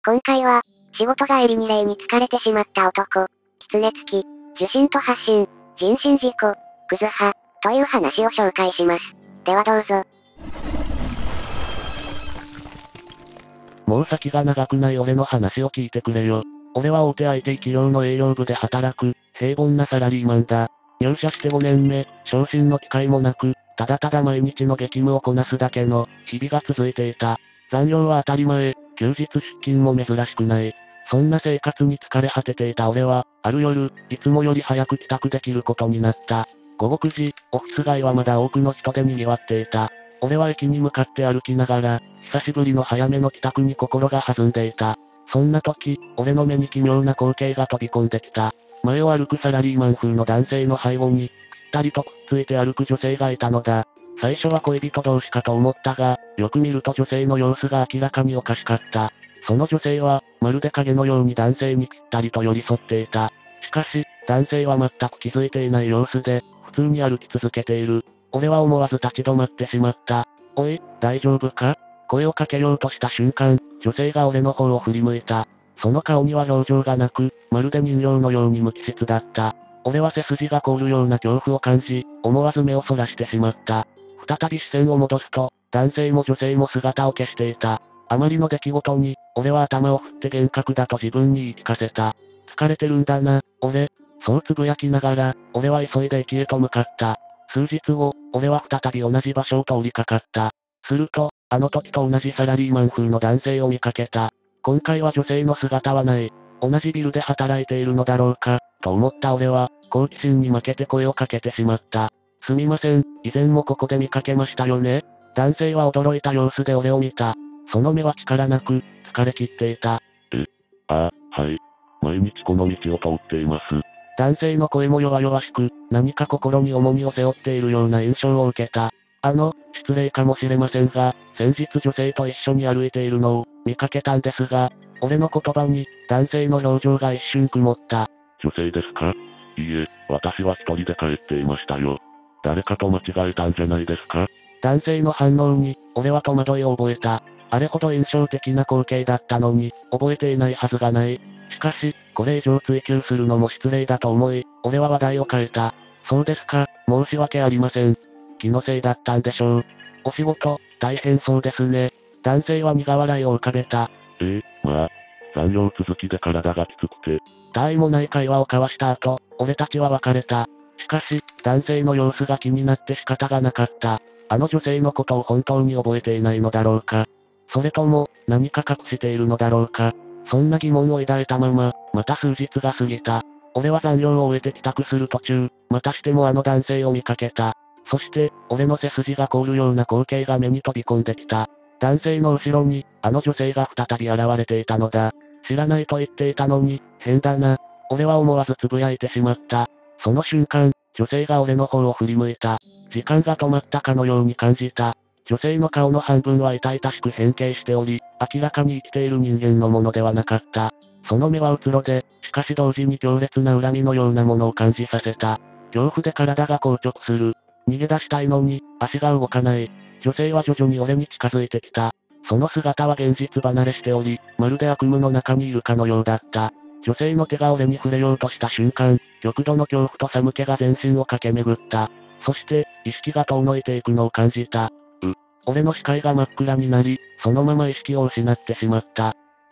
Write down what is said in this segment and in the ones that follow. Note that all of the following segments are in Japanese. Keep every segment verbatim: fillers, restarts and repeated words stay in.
今回は、仕事帰りに霊に疲れてしまった男、狐つき、受信と発信、人身事故、クズ派、という話を紹介します。ではどうぞ。 もう先が長くない俺の話を聞いてくれよ。俺は大手 アイティー 企業の営業部で働く、平凡なサラリーマンだ。入社してごねんめ、昇進の機会もなく、ただただ毎日の激務をこなすだけの、日々が続いていた。残業は当たり前、休日出勤も珍しくない。そんな生活に疲れ果てていた俺は、ある夜、いつもより早く帰宅できることになった。ごごくじ、オフィス街はまだ多くの人で賑わっていた。俺は駅に向かって歩きながら、久しぶりの早めの帰宅に心が弾んでいた。そんな時、俺の目に奇妙な光景が飛び込んできた。前を歩くサラリーマン風の男性の背後に、ぴったりとくっついて歩く女性がいたのだ。最初は恋人同士かと思ったが、よく見ると女性の様子が明らかにおかしかった。その女性は、まるで影のように男性にぴったりと寄り添っていた。しかし、男性は全く気づいていない様子で、普通に歩き続けている。俺は思わず立ち止まってしまった。おい、大丈夫か？声をかけようとした瞬間、女性が俺の方を振り向いた。その顔には表情がなく、まるで人形のように無機質だった。俺は背筋が凍るような恐怖を感じ、思わず目をそらしてしまった。再び視線を戻すと、男性も女性も姿を消していた。あまりの出来事に、俺は頭を振って幻覚だと自分に言い聞かせた。疲れてるんだな、俺。そうつぶやきながら、俺は急いで駅へと向かった。数日後、俺は再び同じ場所を通りかかった。すると、あの時と同じサラリーマン風の男性を見かけた。今回は女性の姿はない。同じビルで働いているのだろうか、と思った俺は、好奇心に負けて声をかけてしまった。すみません、以前もここで見かけましたよね？男性は驚いた様子で俺を見た。その目は力なく、疲れ切っていた。 え、ああ、はい。毎日この道を通っています。 男性の声も弱々しく、何か心に重みを背負っているような印象を受けた。あの、失礼かもしれませんが、先日女性と一緒に歩いているのを、見かけたんですが、俺の言葉に、男性の表情が一瞬曇った。 女性ですか？いいえ、私は一人で帰っていましたよ。誰かと間違えたんじゃないですか？ 男性の反応に、俺は戸惑いを覚えた。あれほど印象的な光景だったのに、覚えていないはずがない。しかし、これ以上追求するのも失礼だと思い、俺は話題を変えた。そうですか、申し訳ありません。気のせいだったんでしょう。お仕事、大変そうですね。男性は苦笑いを浮かべた。 ええ、まあ、残業続きで体がきつくて。 他愛もない会話を交わした後、俺たちは別れた。しかし、男性の様子が気になって仕方がなかった。あの女性のことを本当に覚えていないのだろうか。それとも、何か隠しているのだろうか。そんな疑問を抱いたまま、また数日が過ぎた。俺は残業を終えて帰宅する途中、またしてもあの男性を見かけた。そして、俺の背筋が凍るような光景が目に飛び込んできた。男性の後ろに、あの女性が再び現れていたのだ。知らないと言っていたのに、変だな。俺は思わずつぶやいてしまった。その瞬間、女性が俺の方を振り向いた。時間が止まったかのように感じた。女性の顔の半分は痛々しく変形しており、明らかに生きている人間のものではなかった。その目はうつろで、しかし同時に強烈な恨みのようなものを感じさせた。恐怖で体が硬直する。逃げ出したいのに、足が動かない。女性は徐々に俺に近づいてきた。その姿は現実離れしており、まるで悪夢の中にいるかのようだった。女性の手が俺に触れようとした瞬間、極度の恐怖と寒気が全身を駆け巡った。そして、意識が遠のいていくのを感じた。う。俺の視界が真っ暗になり、そのまま意識を失ってしまった。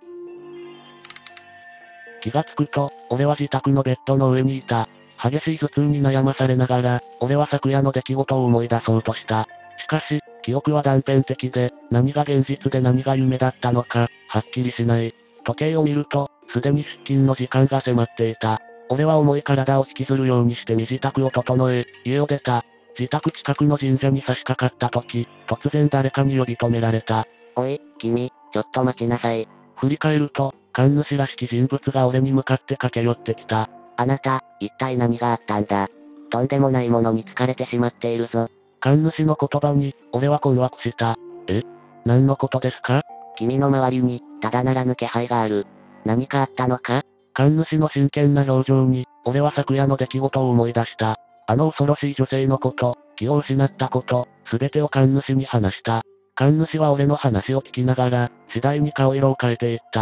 気がつくと、俺は自宅のベッドの上にいた。激しい頭痛に悩まされながら、俺は昨夜の出来事を思い出そうとした。しかし、記憶は断片的で、何が現実で何が夢だったのか、はっきりしない。時計を見ると、すでに出勤の時間が迫っていた。俺は重い体を引きずるようにして身支度を整え、家を出た。自宅近くの神社に差し掛かった時、突然誰かに呼び止められた。 おい、君、ちょっと待ちなさい。 振り返ると、神主らしき人物が俺に向かって駆け寄ってきた。 あなた、一体何があったんだ？とんでもないものに疲れてしまっているぞ。 神主の言葉に、俺は困惑した。え？何のことですか？ 君の周りに、ただならぬ気配がある。何かあったのか？ 神主の真剣な表情に、俺は昨夜の出来事を思い出した。あの恐ろしい女性のこと、気を失ったこと、すべてを神主に話した。神主は俺の話を聞きながら、次第に顔色を変えていった。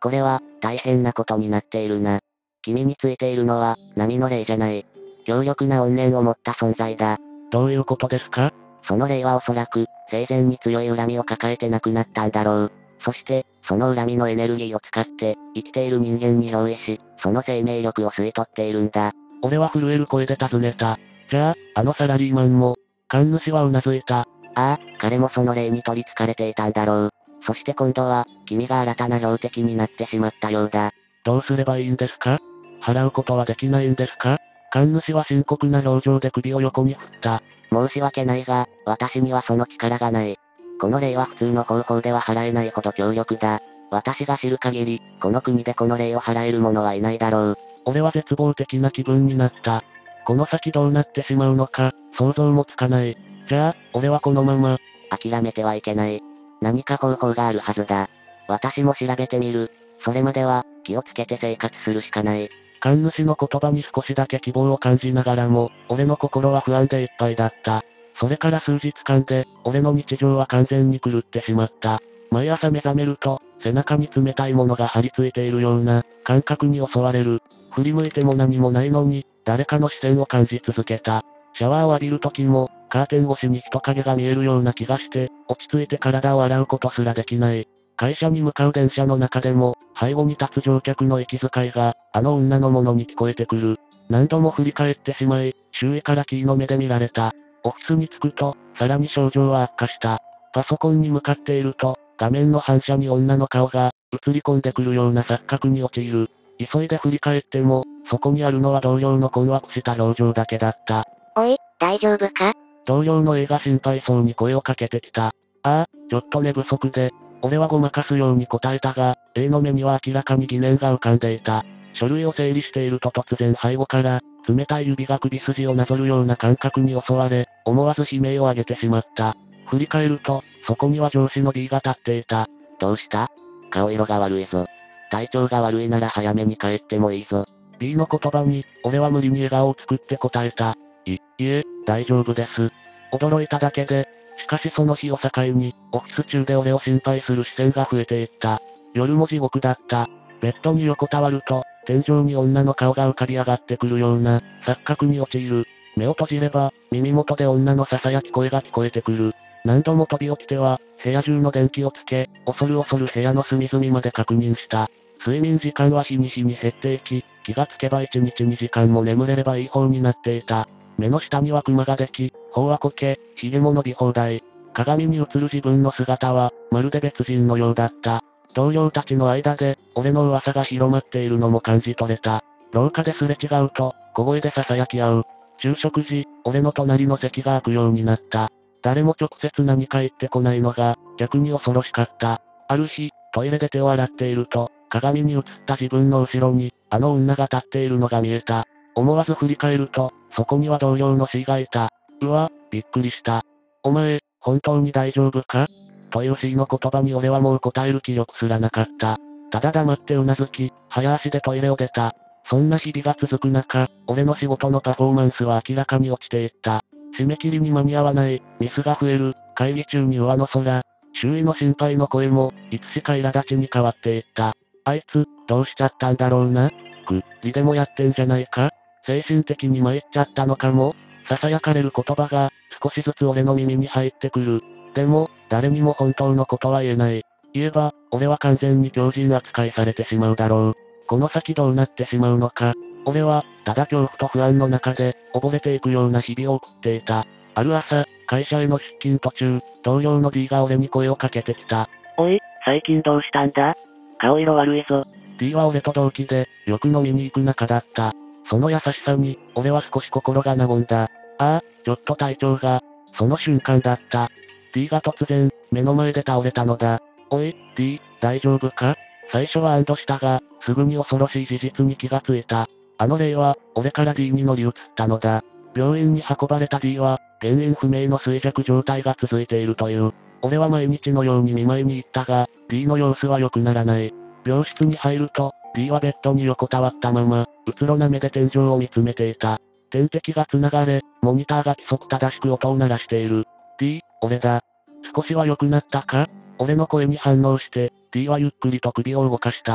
これは、大変なことになっているな。君についているのは、波の霊じゃない。強力な怨念を持った存在だ。 どういうことですか？ その霊はおそらく、生前に強い恨みを抱えて亡くなったんだろう。そして、その恨みのエネルギーを使って、生きている人間に憑依し、その生命力を吸い取っているんだ。 俺は震える声で尋ねた。じゃあ、あのサラリーマンも、神主はうなずいた。 ああ、彼もその霊に取り憑かれていたんだろう。そして今度は、君が新たな標的になってしまったようだ。 どうすればいいんですか？払うことはできないんですか？神主は深刻な表情で首を横に振った。 申し訳ないが、私にはその力がない。この霊は普通の方法では払えないほど強力だ。私が知る限り、この国でこの霊を払える者はいないだろう。 俺は絶望的な気分になった。この先どうなってしまうのか、想像もつかない。じゃあ、俺はこのまま。 諦めてはいけない。何か方法があるはずだ。私も調べてみる。それまでは、気をつけて生活するしかない。 神主の言葉に少しだけ希望を感じながらも、俺の心は不安でいっぱいだった。それから数日間で、俺の日常は完全に狂ってしまった。毎朝目覚めると、背中に冷たいものが張り付いているような、感覚に襲われる。振り向いても何もないのに、誰かの視線を感じ続けた。シャワーを浴びる時も、カーテン越しに人影が見えるような気がして、落ち着いて体を洗うことすらできない。会社に向かう電車の中でも、背後に立つ乗客の息遣いが、あの女のものに聞こえてくる。何度も振り返ってしまい、周囲から気の目で見られた。オフィスに着くと、さらに症状は悪化した。パソコンに向かっていると、画面の反射に女の顔が、映り込んでくるような錯覚に陥る。急いで振り返っても、そこにあるのは同僚の困惑した表情だけだった。 おい、大丈夫か？ 同僚の A が心配そうに声をかけてきた。ああ、ちょっと寝不足で。俺はごまかすように答えたが、A の目には明らかに疑念が浮かんでいた。書類を整理していると突然背後から、冷たい指が首筋をなぞるような感覚に襲われ、思わず悲鳴を上げてしまった。振り返ると、そこには上司の B が立っていた。 どうした？顔色が悪いぞ。体調が悪いなら早めに帰ってもいいぞ。 B の言葉に、俺は無理に笑顔を作って答えた。い、いえ、大丈夫です。驚いただけで、しかしその日を境に、オフィス中で俺を心配する視線が増えていった。夜も地獄だった。ベッドに横たわると、天井に女の顔が浮かび上がってくるような、錯覚に陥る。目を閉じれば、耳元で女の囁き声が聞こえてくる。何度も飛び起きては、部屋中の電気をつけ、恐る恐る部屋の隅々まで確認した。睡眠時間は日に日に減っていき、気がつけばいちにちにじかんも眠れればいい方になっていた。目の下にはクマができ、頬はこけ、髭も伸び放題。鏡に映る自分の姿は、まるで別人のようだった。同僚たちの間で、俺の噂が広まっているのも感じ取れた。廊下ですれ違うと、小声で囁き合う。昼食時、俺の隣の席が開くようになった。誰も直接何か言ってこないのが、逆に恐ろしかった。ある日、トイレで手を洗っていると、鏡に映った自分の後ろに、あの女が立っているのが見えた。思わず振り返ると、そこには同僚の C がいた。うわ、びっくりした。お前、本当に大丈夫か？という C の言葉に俺はもう答える気力すらなかった。ただ黙ってうなずき、早足でトイレを出た。そんな日々が続く中、俺の仕事のパフォーマンスは明らかに落ちていった。締め切りに間に合わない、ミスが増える、会議中に上の空、周囲の心配の声も、いつしか苛立ちに変わっていった。あいつ、どうしちゃったんだろうな。く、リでもやってんじゃないか？精神的に参っちゃったのかも？囁かれる言葉が、少しずつ俺の耳に入ってくる。でも、誰にも本当のことは言えない。言えば、俺は完全に狂人扱いされてしまうだろう。この先どうなってしまうのか。俺は、ただ恐怖と不安の中で、溺れていくような日々を送っていた。ある朝、会社への出勤途中、同僚の D が俺に声をかけてきた。 おい、最近どうしたんだ？顔色悪いぞ。 D は俺と同期で、よく飲みに行く仲だった。その優しさに、俺は少し心が和んだ。ああ、ちょっと体調が、その瞬間だった。D が突然、目の前で倒れたのだ。おい、D、大丈夫か？最初は安堵したが、すぐに恐ろしい事実に気がついた。あの霊は、俺から D に乗り移ったのだ。病院に運ばれた D は、原因不明の衰弱状態が続いているという。俺は毎日のように見舞いに行ったが、D の様子は良くならない。病室に入ると、D はベッドに横たわったまま、うつろな目で天井を見つめていた。点滴が繋がれ、モニターが規則正しく音を鳴らしている。D、俺だ。少しは良くなったか？俺の声に反応して、D はゆっくりと首を動かした。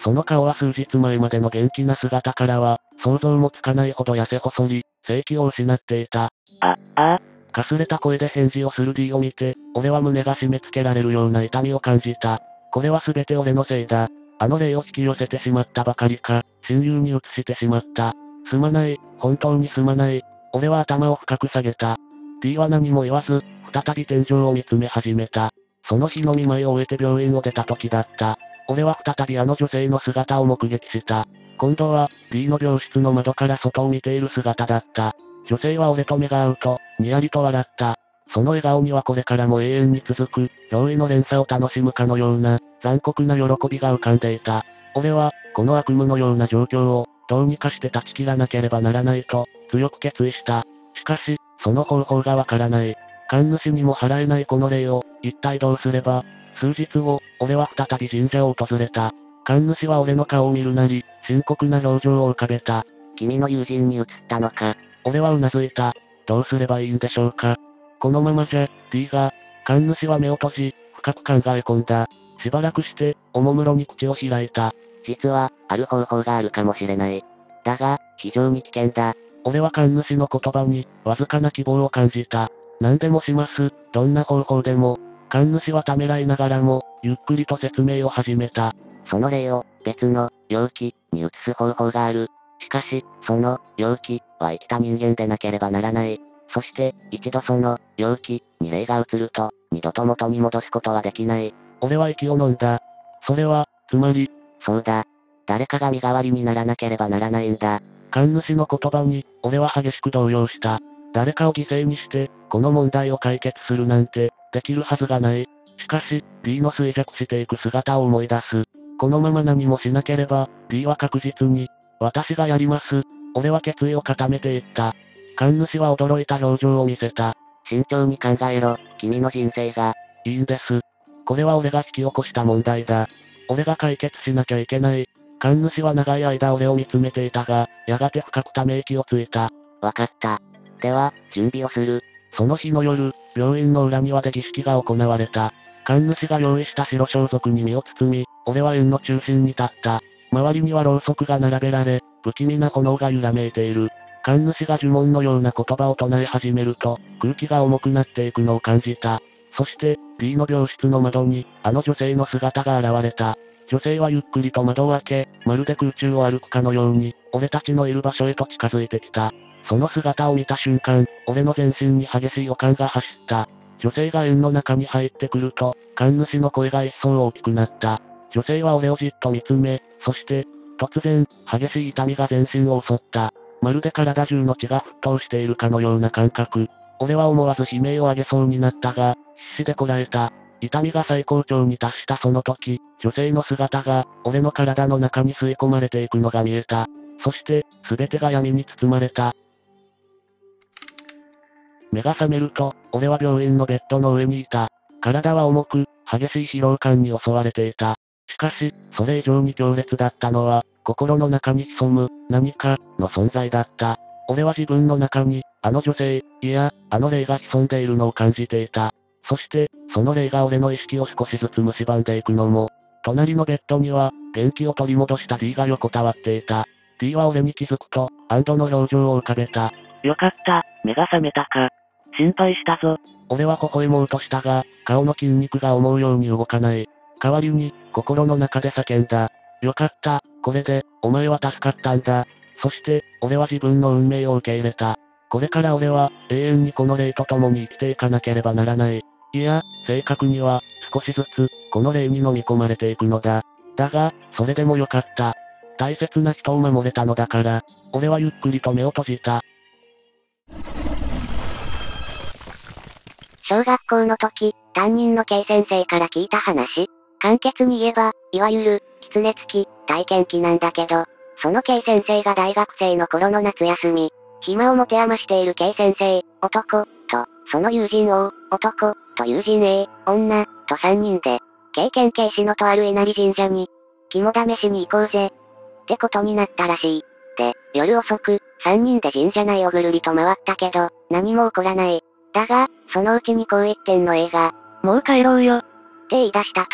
その顔は数日前までの元気な姿からは、想像もつかないほど痩せ細り、生気を失っていた。 あ、ああ。 かすれた声で返事をする D を見て、俺は胸が締め付けられるような痛みを感じた。これは全て俺のせいだ。あの霊を引き寄せてしまったばかりか、親友に移してしまった。すまない、本当にすまない。俺は頭を深く下げた。D は何も言わず、再び天井を見つめ始めた。その日の見舞いを終えて病院を出た時だった。俺は再びあの女性の姿を目撃した。今度は、D の病室の窓から外を見ている姿だった。女性は俺と目が合うと、にやりと笑った。その笑顔にはこれからも永遠に続く、驚異の連鎖を楽しむかのような、残酷な喜びが浮かんでいた。俺は、この悪夢のような状況を、どうにかして断ち切らなければならないと、強く決意した。しかし、その方法がわからない。神主にも払えないこの霊を、一体どうすれば。数日後、俺は再び神社を訪れた。神主は俺の顔を見るなり、深刻な表情を浮かべた。 君の友人に移ったのか。 俺は頷いた。どうすればいいんでしょうか。このままじゃ、D が、神主は目を閉じ、深く考え込んだ。しばらくして、おもむろに口を開いた。 実は、ある方法があるかもしれない。だが、非常に危険だ。 俺は神主の言葉に、わずかな希望を感じた。何でもします、どんな方法でも。神主はためらいながらも、ゆっくりと説明を始めた。 その霊を、別の、容器、に移す方法がある。しかし、その、容器、は生きた人間でなければならない。そして、一度その、容器、に霊が移ると、二度と元に戻すことはできない。 俺は息を飲んだ。それは、つまり、 そうだ。誰かが身代わりにならなければならないんだ。 神主の言葉に、俺は激しく動揺した。誰かを犠牲にして、この問題を解決するなんて、できるはずがない。しかし、D の衰弱していく姿を思い出す。このまま何もしなければ、D は確実に、私がやります。俺は決意を固めていった。神主は驚いた表情を見せた。 慎重に考えろ、君の人生が。 いいんです。これは俺が引き起こした問題だ。俺が解決しなきゃいけない。神主は長い間俺を見つめていたが、やがて深くため息をついた。 わかった。では、準備をする。 その日の夜、病院の裏庭で儀式が行われた。神主が用意した白装束に身を包み、俺は円の中心に立った。周りにはろうそくが並べられ、不気味な炎が揺らめいている。神主が呪文のような言葉を唱え始めると、空気が重くなっていくのを感じた。そして、D の病室の窓に、あの女性の姿が現れた。女性はゆっくりと窓を開け、まるで空中を歩くかのように、俺たちのいる場所へと近づいてきた。その姿を見た瞬間、俺の全身に激しい予感が走った。女性が円の中に入ってくると、神主の声が一層大きくなった。女性は俺をじっと見つめ、そして、突然、激しい痛みが全身を襲った。まるで体中の血が沸騰しているかのような感覚。俺は思わず悲鳴を上げそうになったが、必死でこらえた。痛みが最高潮に達したその時、女性の姿が、俺の体の中に吸い込まれていくのが見えた。そして、すべてが闇に包まれた。目が覚めると、俺は病院のベッドの上にいた。体は重く、激しい疲労感に襲われていた。しかし、それ以上に強烈だったのは、心の中に潜む、何か、の存在だった。俺は自分の中に、あの女性、いや、あの霊が潜んでいるのを感じていた。そして、その霊が俺の意識を少しずつ蝕んでいくのも、隣のベッドには、元気を取り戻した D が横たわっていた。D は俺に気づくと、安堵の表情を浮かべた。 よかった、目が覚めたか。心配したぞ。 俺は微笑もうとしたが、顔の筋肉が思うように動かない。代わりに、心の中で叫んだ。よかった、これで、お前は助かったんだ。そして、俺は自分の運命を受け入れた。これから俺は、永遠にこの霊と共に生きていかなければならない。いや、正確には、少しずつ、この霊に飲み込まれていくのだ。だが、それでもよかった。大切な人を守れたのだから、俺はゆっくりと目を閉じた。 小学校の時、担任の K 先生から聞いた話。簡潔に言えば、いわゆる、狐付き、体験記なんだけど、その K 先生が大学生の頃の夏休み、暇を持て余している K 先生、男、と、その友人 O、男、と友人 A、女、とさんにんで、K 県警視のとある稲荷神社に、肝試しに行こうぜ、ってことになったらしい。で、夜遅く、さんにんで神社内をぐるりと回ったけど、何も起こらない。だが、そのうちにこう一点の A が、 もう帰ろうよ。 って言い出したと。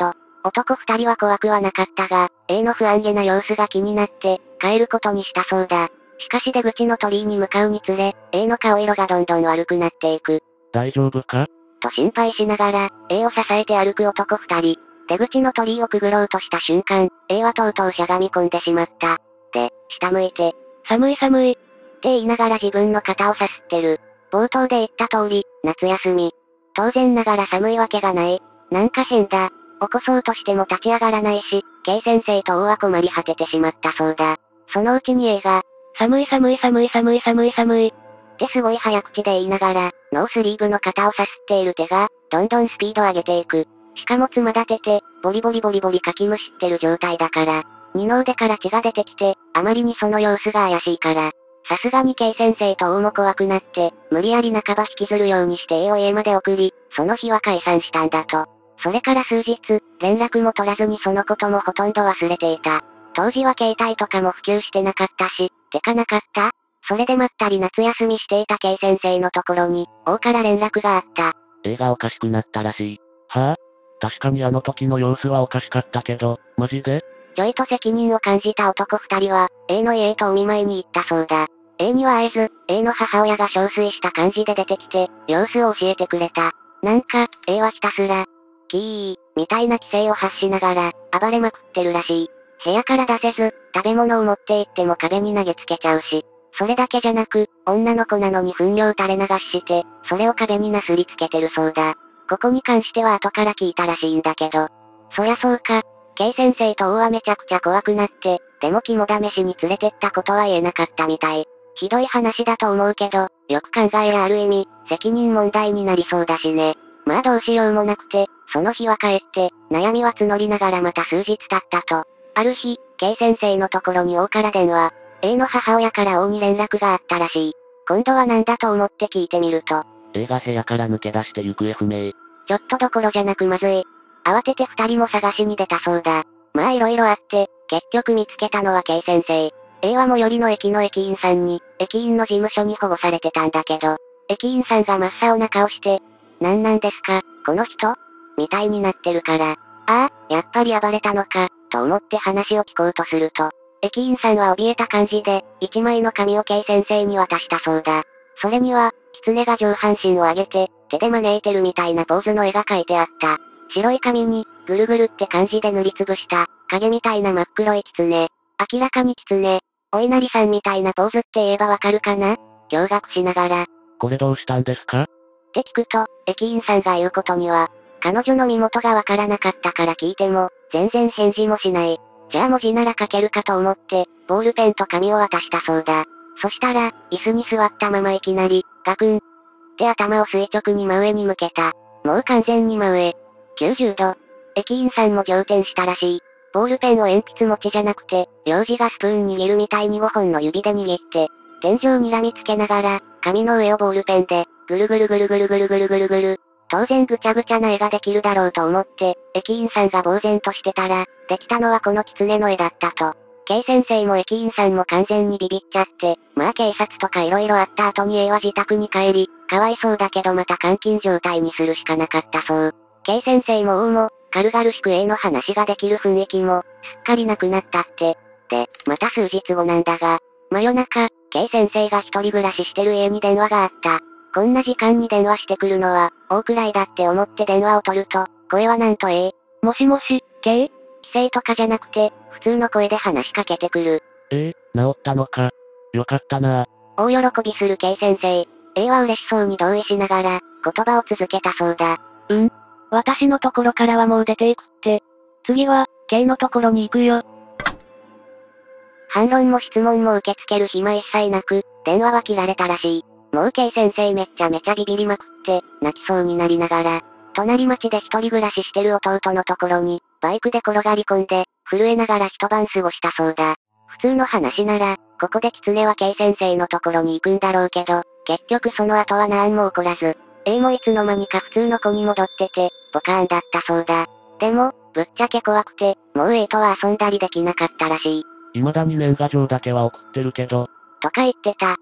男二人は怖くはなかったが、A の不安げな様子が気になって、帰ることにしたそうだ。しかし出口の鳥居に向かうにつれ、A の顔色がどんどん悪くなっていく。 大丈夫かと心配しながら、A を支えて歩く男二人。出口の鳥居をくぐろうとした瞬間、A はとうとうしゃがみ込んでしまった。で、下向いて。 寒い寒い。って言いながら自分の肩をさすってる。冒頭で言った通り、夏休み。当然ながら寒いわけがない。なんか変だ。起こそうとしても立ち上がらないし、K 先生と O は困り果ててしまったそうだ。そのうちに A が、 寒い寒い寒い寒い寒い寒い。 ってすごい早口で言いながら、ノースリーブの肩をさすっている手が、どんどんスピード上げていく。しかもつま立てて、ボリボリボリボリかきむしってる状態だから、二の腕から血が出てきて、あまりにその様子が怪しいから、さすがに K 先生と O も怖くなって、無理やり半ば引きずるようにして A を家まで送り、その日は解散したんだと。それから数日、連絡も取らずにそのこともほとんど忘れていた。当時は携帯とかも普及してなかったし、てかなかった？それでまったり夏休みしていた K 先生のところに、O から連絡があった。 A がおかしくなったらしい。はぁ、確かにあの時の様子はおかしかったけど、マジで？ ちょいと責任を感じた男二人は、A の家へとお見舞いに行ったそうだ。A には会えず、A の母親が憔悴した感じで出てきて、様子を教えてくれた。なんか、A はひたすら、キー、みたいな規制を発しながら、暴れまくってるらしい。部屋から出せず、食べ物を持って行っても壁に投げつけちゃうし。それだけじゃなく、女の子なのに糞尿垂れ流しして、それを壁になすりつけてるそうだ。ここに関しては後から聞いたらしいんだけど。そりゃそうか。K 先生と O はめちゃくちゃ怖くなって、でも肝試しに連れてったことは言えなかったみたい。ひどい話だと思うけど、よく考えりゃある意味、責任問題になりそうだしね。まあどうしようもなくて、その日は帰って、悩みは募りながらまた数日経ったと。ある日、K 先生のところに O から電話。A の母親から O に連絡があったらしい。今度は何だと思って聞いてみると。 A が部屋から抜け出して行方不明。 ちょっとどころじゃなくまずい。慌てて二人も探しに出たそうだ。まあ色々あって、結局見つけたのは K 先生。A は最寄りの駅の駅員さんに、駅員の事務所に保護されてたんだけど、駅員さんが真っ青な顔して、なんなんですか、この人みたいになってるから、ああ、やっぱり暴れたのか、と思って話を聞こうとすると、駅員さんは怯えた感じで、一枚の紙を K 先生に渡したそうだ。それには、狐が上半身を上げて、手で招いてるみたいなポーズの絵が描いてあった。白い紙に、ぐるぐるって感じで塗りつぶした、影みたいな真っ黒い狐。明らかに狐。お稲荷さんみたいなポーズって言えばわかるかな？驚愕しながら。 これどうしたんですか？ って聞くと、駅員さんが言うことには、彼女の身元がわからなかったから聞いても、全然返事もしない。じゃあ文字なら書けるかと思って、ボールペンと紙を渡したそうだ。そしたら、椅子に座ったままいきなり、ガクン。って頭を垂直に真上に向けた。もう完全に真上。きゅうじゅうど。駅員さんも仰天したらしい。ボールペンを鉛筆持ちじゃなくて、幼児がスプーン握るみたいにごほんの指で握って、天井にらみつけながら、紙の上をボールペンで、ぐるぐるぐるぐるぐるぐるぐるぐる。当然ぐちゃぐちゃな絵ができるだろうと思って、駅員さんが呆然としてたら、できたのはこの狐の絵だったと。K 先生も駅員さんも完全にビビっちゃって、まあ警察とか色々あった後に A は自宅に帰り、かわいそうだけどまた監禁状態にするしかなかったそう。K 先生も O も、軽々しく A の話ができる雰囲気も、すっかりなくなったって。で、また数日後なんだが、真夜中、K 先生が一人暮らししてる家に電話があった。こんな時間に電話してくるのは、大くらいだって思って電話を取ると、声はなんと A。 もしもし、K？ 規制とかじゃなくて、普通の声で話しかけてくる。 ええ、治ったのか。よかったな。 大喜びする K 先生。A は嬉しそうに同意しながら、言葉を続けたそうだ。 うん。私のところからはもう出ていくって。次は、K のところに行くよ。 反論も質問も受け付ける暇一切なく、電話は切られたらしい。もう K 先生めっちゃめちゃビビりまくって、泣きそうになりながら、隣町で一人暮らししてる弟のところに、バイクで転がり込んで、震えながら一晩過ごしたそうだ。普通の話なら、ここで狐は K 先生のところに行くんだろうけど、結局その後は何も起こらず、A もいつの間にか普通の子に戻ってて、ポカーンだったそうだ。でも、ぶっちゃけ怖くて、もう A とは遊んだりできなかったらしい。 未だに年賀状だけは送ってるけど。 とか言ってた。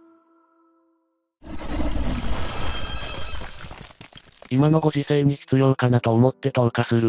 今のご時世に必要かなと思って投下する。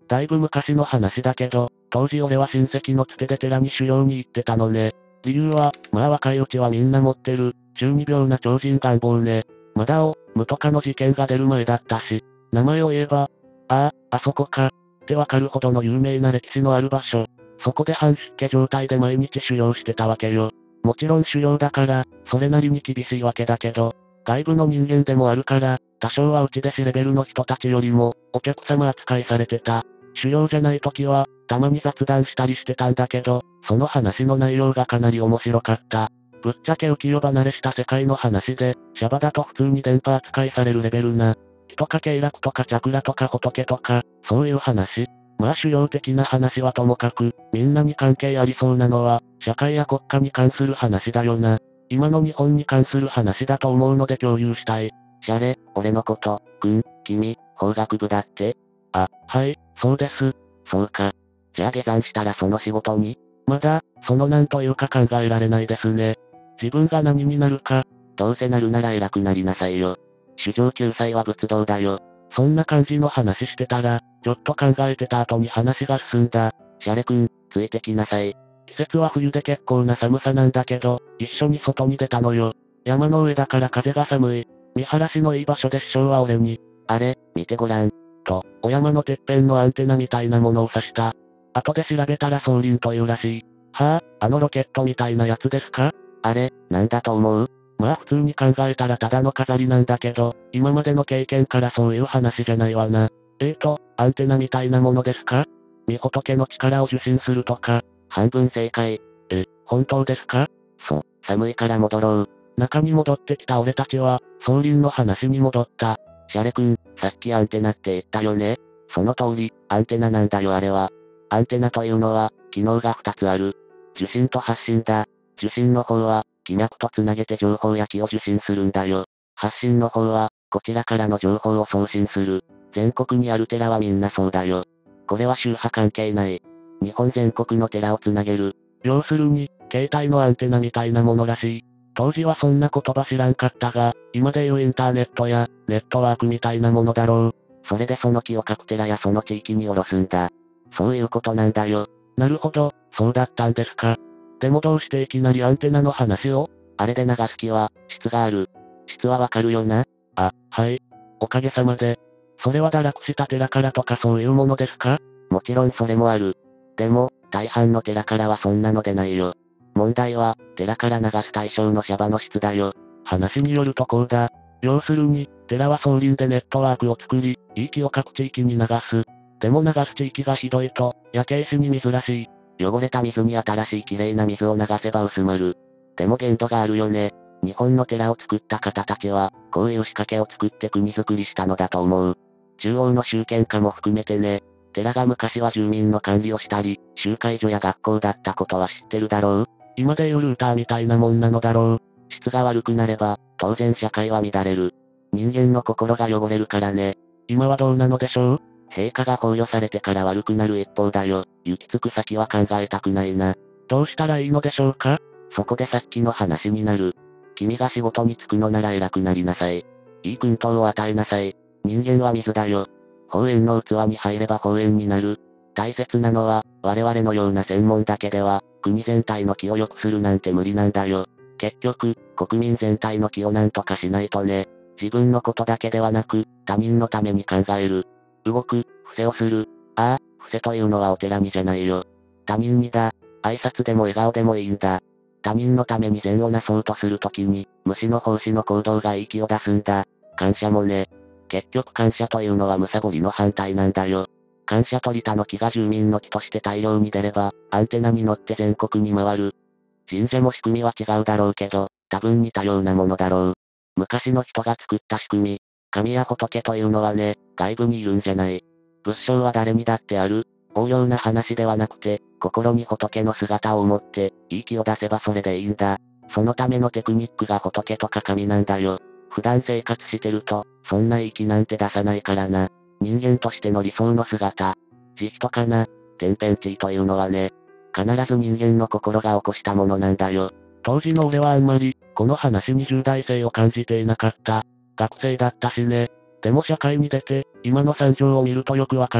だいぶ昔の話だけど、当時俺は親戚のつてで寺に修行に行ってたのね。理由は、まあ若いうちはみんな持ってる、中二病な超人願望ね。まだを、無とかの事件が出る前だったし、名前を言えば、ああ、あそこか、ってわかるほどの有名な歴史のある場所。そこで半出家状態で毎日修行してたわけよ。もちろん修行だから、それなりに厳しいわけだけど、外部の人間でもあるから、多少は内弟子レベルの人たちよりも、お客様扱いされてた。修行じゃない時は、たまに雑談したりしてたんだけど、その話の内容がかなり面白かった。ぶっちゃけ浮世離れした世界の話で、シャバだと普通に電波扱いされるレベルな。木とか経絡とかチャクラとか仏とか、そういう話。まあ主要的な話はともかく、みんなに関係ありそうなのは、社会や国家に関する話だよな。今の日本に関する話だと思うので共有したい。 シャレ、俺のこと、くん、君、法学部だって？ あ、はい、そうです。 そうか。じゃあ下山したらその仕事に？ まだ、そのなんというか考えられないですね。自分が何になるか。 どうせなるなら偉くなりなさいよ。主情救済は仏道だよ。 そんな感じの話してたら、ちょっと考えてた後に話が進んだ。 シャレくん、ついてきなさい。 季節は冬で結構な寒さなんだけど、一緒に外に出たのよ。山の上だから風が寒い。見晴らしのいい場所で師匠は俺に。 あれ、見てごらん。 と、お山のてっぺんのアンテナみたいなものを指した。後で調べたら総輪というらしい。はぁ、あのロケットみたいなやつですか？ あれ、なんだと思う？ まあ普通に考えたらただの飾りなんだけど、今までの経験からそういう話じゃないわな。えーと、アンテナみたいなものですか？御仏の力を受信するとか。 半分正解。 え、本当ですか？ そう、寒いから戻ろう。 中に戻ってきた俺たちは、総輪の話に戻った。 シャレくん、さっきアンテナって言ったよね？その通り、アンテナなんだよあれは。アンテナというのは、機能がふたつある。受信と発信だ。受信の方は、気脈とつなげて情報や気を受信するんだよ。発信の方は、こちらからの情報を送信する。全国にある寺はみんなそうだよ。これは宗派関係ない。日本全国の寺をつなげる。 要するに、携帯のアンテナみたいなものらしい。当時はそんな言葉知らんかったが、今でいうインターネットや、ネットワークみたいなものだろう。 それでその気を各寺やその地域に下ろすんだ。そういうことなんだよ。 なるほど、そうだったんですか。でもどうしていきなりアンテナの話を？ あれで流す気は、質がある。質はわかるよな？ あ、はい。おかげさまで。それは堕落した寺からとかそういうものですか？ もちろんそれもある。でも、大半の寺からはそんなの出ないよ。問題は、寺から流す対象のシャバの質だよ。 話によるとこうだ。要するに、寺は総輪でネットワークを作り、いい気を各地域に流す。でも流す地域がひどいと、焼け石に水らしい。 汚れた水に新しい綺麗な水を流せば薄まる。でも限度があるよね。日本の寺を作った方たちは、こういう仕掛けを作って国づくりしたのだと思う。中央の集権化も含めてね。寺が昔は住民の管理をしたり、集会所や学校だったことは知ってるだろう？ 今でいうルーターみたいなもんなのだろう。 質が悪くなれば、当然社会は乱れる。人間の心が汚れるからね。 今はどうなのでしょう？ 陛下が崩御されてから悪くなる一方だよ。行き着く先は考えたくないな。 どうしたらいいのでしょうか？ そこでさっきの話になる。君が仕事に就くのなら偉くなりなさい。いい薫陶を与えなさい。人間は水だよ。法縁の器に入れば法縁になる。大切なのは、我々のような専門だけでは、国全体の気を良くするなんて無理なんだよ。結局、国民全体の気をなんとかしないとね。自分のことだけではなく、他人のために考える。動く、伏せをする。ああ、伏せというのはお寺にじゃないよ。他人にだ。挨拶でも笑顔でもいいんだ。他人のために善をなそうとするときに、虫の奉仕の行動がいい気を出すんだ。感謝もね。結局感謝というのはむさぼりの反対なんだよ。感謝取り他の木が住民の木として大量に出れば、アンテナに乗って全国に回る。神社も仕組みは違うだろうけど、多分似たようなものだろう。昔の人が作った仕組み。神や仏というのはね、外部にいるんじゃない。仏性は誰にだってある。応用な話ではなくて、心に仏の姿を持って、いい気を出せばそれでいいんだ。そのためのテクニックが仏とか神なんだよ。普段生活してると、そんないい気なんて出さないからな。人間としての理想の姿。慈悲とかな、天変地異というのはね、必ず人間の心が起こしたものなんだよ。 当時の俺はあんまり、この話に重大性を感じていなかった。学生だったしね。でも社会に出て、今の惨状を見るとよくわかる。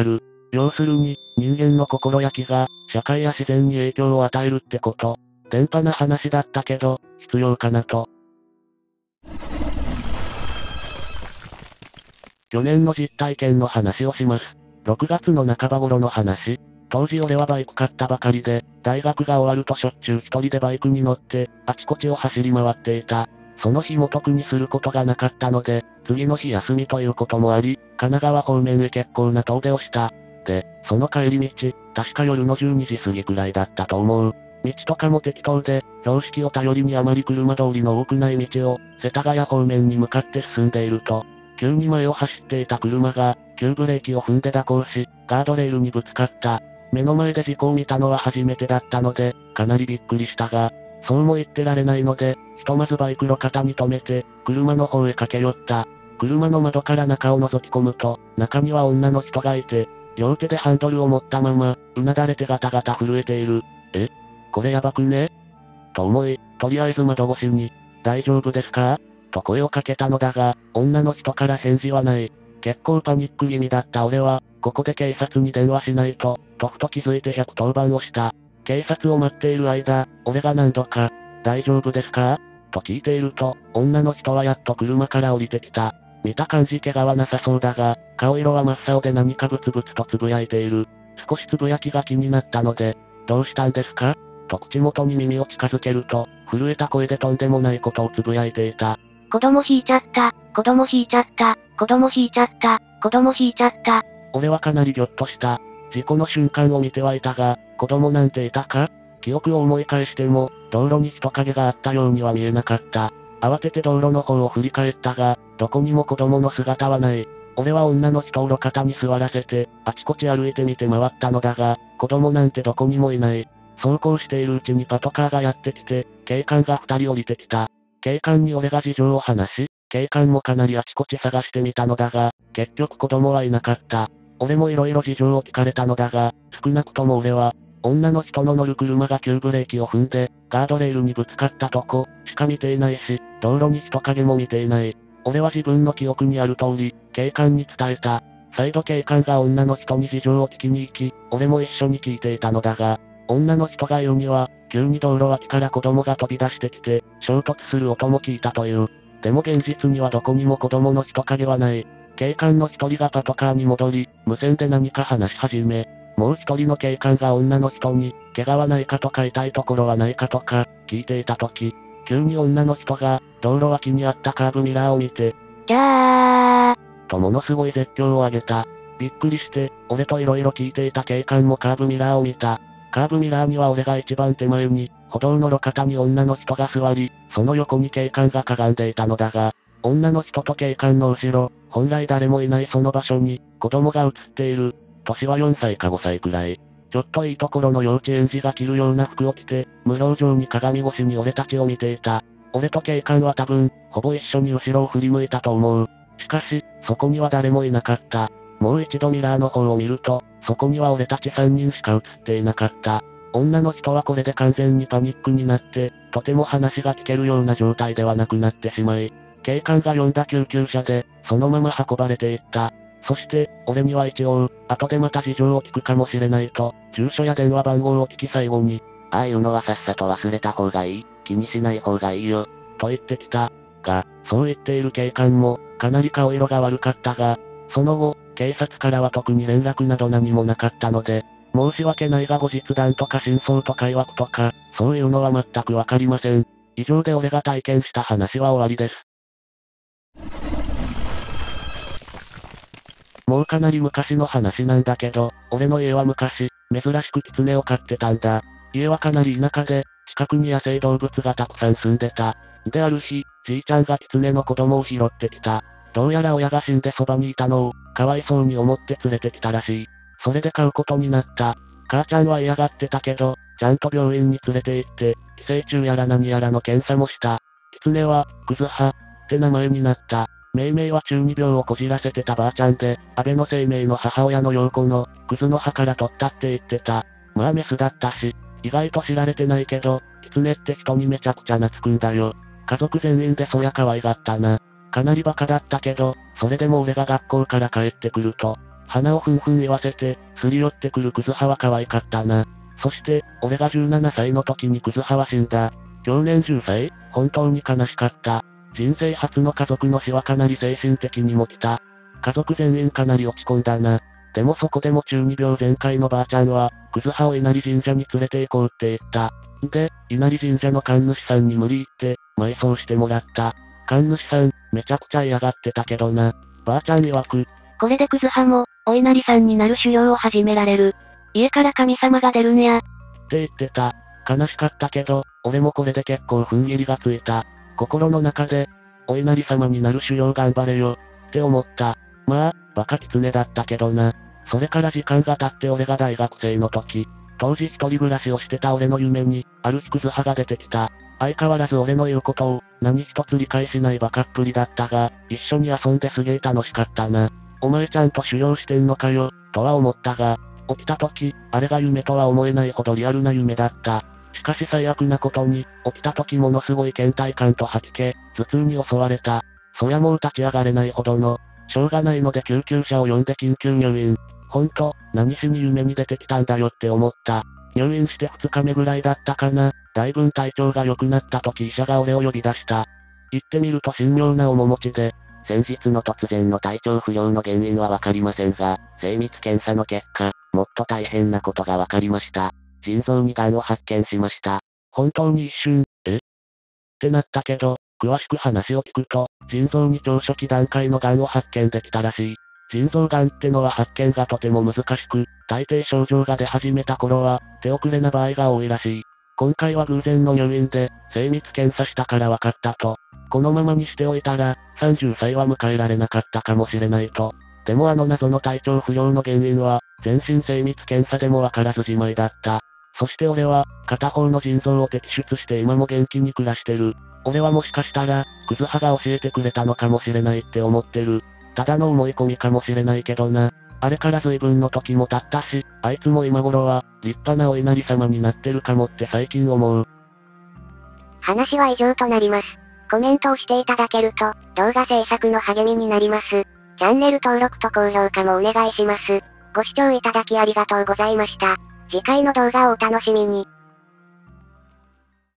要するに、人間の心や気が、社会や自然に影響を与えるってこと。電波な話だったけど、必要かなと。去年の実体験の話をします。ろくがつの半ば頃の話。当時俺はバイク買ったばかりで、大学が終わるとしょっちゅう一人でバイクに乗って、あちこちを走り回っていた。その日も特にすることがなかったので、次の日休みということもあり、神奈川方面へ結構な遠出をした。で、その帰り道、確か夜のじゅうにじ過ぎくらいだったと思う。道とかも適当で、標識を頼りにあまり車通りの多くない道を、世田谷方面に向かって進んでいると、急に前を走っていた車が、急ブレーキを踏んで蛇行し、ガードレールにぶつかった。目の前で事故を見たのは初めてだったので、かなりびっくりしたが、そうも言ってられないので、ひとまずバイク路肩に止めて、車の方へ駆け寄った。車の窓から中を覗き込むと、中には女の人がいて、両手でハンドルを持ったまま、うなだれてガタガタ震えている。え？これやばくね？と思い、とりあえず窓越しに、大丈夫ですか？と声をかけたのだが、女の人から返事はない。結構パニック気味だった俺は、ここで警察に電話しないと、とふと気づいてひゃくとおばんをした。警察を待っている間、俺が何度か、大丈夫ですか？と聞いていると、女の人はやっと車から降りてきた。見た感じ怪我はなさそうだが、顔色は真っ青で何かブツブツとつぶやいている。少しつぶやきが気になったので、どうしたんですか？と口元に耳を近づけると、震えた声でとんでもないことをつぶやいていた。 子供引いちゃった、子供引いちゃった、子供引いちゃった、子供引いちゃった。 俺はかなりギョッとした。事故の瞬間を見てはいたが、子供なんていたか？記憶を思い返しても、道路に人影があったようには見えなかった。慌てて道路の方を振り返ったが、どこにも子供の姿はない。俺は女の人を路肩に座らせて、あちこち歩いてみて回ったのだが、子供なんてどこにもいない。走行しているうちにパトカーがやってきて、警官が二人降りてきた。警官に俺が事情を話し、警官もかなりあちこち探してみたのだが、結局子供はいなかった。俺も色々事情を聞かれたのだが、少なくとも俺は、女の人の乗る車が急ブレーキを踏んで、ガードレールにぶつかったとこ、しか見ていないし、道路に人影も見ていない。俺は自分の記憶にある通り、警官に伝えた。再度警官が女の人に事情を聞きに行き、俺も一緒に聞いていたのだが、女の人が言うには、急に道路脇から子供が飛び出してきて、衝突する音も聞いたという。でも現実にはどこにも子供の人影はない。警官の一人がパトカーに戻り、無線で何か話し始め、もう一人の警官が女の人に、怪我はないかとか痛いところはないかとか、聞いていたとき、急に女の人が、道路脇にあったカーブミラーを見て、 じゃーとものすごい絶叫を上げた。びっくりして、俺と色々聞いていた警官もカーブミラーを見た。カーブミラーには俺が一番手前に、歩道の路肩に女の人が座り、その横に警官がかがんでいたのだが、女の人と警官の後ろ、本来誰もいないその場所に、子供が映っている。年はよんさいかごさいくらい。ちょっといいところの幼稚園児が着るような服を着て、無表情に鏡越しに俺たちを見ていた。俺と警官は多分、ほぼ一緒に後ろを振り向いたと思う。しかし、そこには誰もいなかった。もう一度ミラーの方を見ると、そこには俺たちさんにんしか映っていなかった。女の人はこれで完全にパニックになって、とても話が聞けるような状態ではなくなってしまい、警官が呼んだ救急車で、そのまま運ばれていった。そして、俺には一応、後でまた事情を聞くかもしれないと、住所や電話番号を聞き最後に、 ああいうのはさっさと忘れた方がいい。気にしない方がいいよ。 と言ってきた。が、そう言っている警官も、かなり顔色が悪かったが、その後、警察からは特に連絡など何もなかったので、申し訳ないが後日談とか真相とか曰くとか、そういうのは全くわかりません。以上で俺が体験した話は終わりです。もうかなり昔の話なんだけど、俺の家は昔、珍しく狐を飼ってたんだ。家はかなり田舎で、近くに野生動物がたくさん住んでた。である日、じいちゃんが狐の子供を拾ってきた。どうやら親が死んでそばにいたのを、かわいそうに思って連れてきたらしい。それで飼うことになった。母ちゃんは嫌がってたけど、ちゃんと病院に連れて行って、寄生虫やら何やらの検査もした。狐は、クズハって名前になった。命名は中二病をこじらせてたばあちゃんで、安倍の生命の母親の陽子の、クズの葉から取ったって言ってた。まあメスだったし、意外と知られてないけど、狐って人にめちゃくちゃ懐くんだよ。家族全員でそりゃ可愛がったな。かなりバカだったけど、それでも俺が学校から帰ってくると、 鼻をふんふん言わせて、すり寄ってくるクズハは可愛かったな。そして、俺がじゅうななさいの時にクズハは死んだ。去年じゅっさい、本当に悲しかった。人生初の家族の死はかなり精神的にも来た。家族全員かなり落ち込んだな。でもそこでも中二病全開のばあちゃんは、クズハを稲荷神社に連れて行こうって言った。で、稲荷神社の神主さんに無理言って、埋葬してもらった。神主さん、めちゃくちゃ嫌がってたけどな。ばあちゃん曰く、 これでクズハも、お稲荷さんになる修行を始められる。家から神様が出るんや。 って言ってた。悲しかったけど、俺もこれで結構踏ん切りがついた。心の中で、お稲荷様になる修行頑張れよ、って思った。まあ、バカ狐だったけどな。それから時間が経って俺が大学生の時、当時一人暮らしをしてた俺の夢に、ある日クズハが出てきた。相変わらず俺の言うことを、何一つ理解しないバカっぷりだったが、一緒に遊んですげえ楽しかったな。お前ちゃんと修行してんのかよ、とは思ったが、起きた時、あれが夢とは思えないほどリアルな夢だった。しかし最悪なことに、起きた時ものすごい倦怠感と吐き気、頭痛に襲われた。そりゃもう立ち上がれないほどの、しょうがないので救急車を呼んで緊急入院。ほんと、何しに夢に出てきたんだよって思った。入院してふつかめぐらいだったかな。だいぶん体調が良くなった時医者が俺を呼び出した。行ってみると神妙な面持ちで、 先日の突然の体調不良の原因はわかりませんが、精密検査の結果、もっと大変なことがわかりました。腎臓に癌を発見しました。 本当に一瞬、えってなったけど、詳しく話を聞くと、腎臓に超初期段階の癌を発見できたらしい。腎臓癌ってのは発見がとても難しく、大抵症状が出始めた頃は、手遅れな場合が多いらしい。今回は偶然の入院で、精密検査したから分かったと。このままにしておいたら、さんじゅっさいは迎えられなかったかもしれないと。でもあの謎の体調不良の原因は、全身精密検査でも分からずじまいだった。そして俺は、片方の腎臓を摘出して今も元気に暮らしてる。俺はもしかしたら、クズハが教えてくれたのかもしれないって思ってる。ただの思い込みかもしれないけどな。あれから随分の時も経ったし、あいつも今頃は、立派なお稲荷様になってるかもって最近思う。 話は以上となります。コメントをしていただけると、動画制作の励みになります。チャンネル登録と高評価もお願いします。ご視聴いただきありがとうございました。次回の動画をお楽しみに。